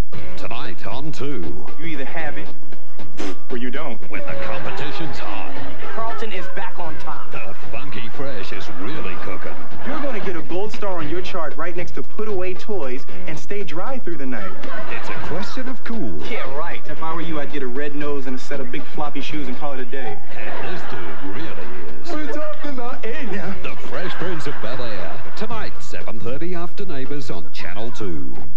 Tonight on 2. You either have it or you don't. When the competition's hot. Carlton is back on top. The funky fresh is really cooking. You're going to get a gold star on your chart right next to Put Away Toys and stay dry through the night. It's a question of cool. Yeah, right. If I were you, I'd get a red nose and a set of big floppy shoes and call it a day. And this dude really is. We're talking about A now. The Fresh Prince of Bel-Air. Tonight, 7:30 after Neighbours on Channel 2.